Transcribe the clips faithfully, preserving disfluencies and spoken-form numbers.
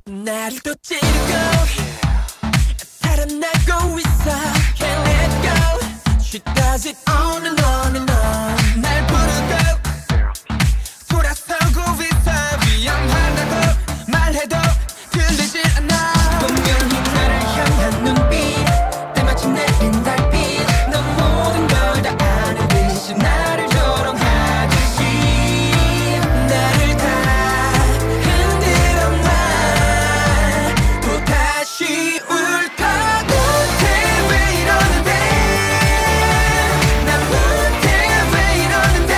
나를 또 찌르고 달아나고 있어. Can't let go. She does it on and on and on. 날 부르고 돌아서고 있어. 위험하다고 말해도 들리지 않아. 분명히 나를 향한 눈빛 때마침 내린 달빛. 넌 모든 걸 다 아는 듯이 나를 조롱하듯이 나를 다 흔들어 놔. 또다시 울까 못해. 왜 이러는데 난 못해. 왜 이러는데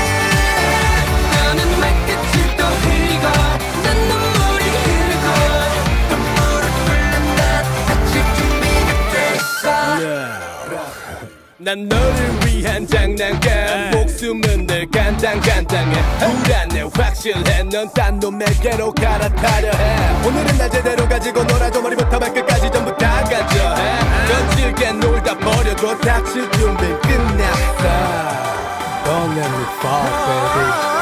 너는 말끝을 또 흘리고 난 눈물이 흐르고 눈물을 흘린 난 다칠 준비가 됐어. 난 너를 위한 장난감. 목숨은 늘 간당간당해. 불안해 확실해. 넌 딴 놈에게로 갈아타려 해. 오늘은 날 제대로 가지고 놀아줘. 머리부터 발끝까지 전부 다 가져해. 거칠게 놀다 버려도 다칠 준비 끝났어. Don't let me fall baby.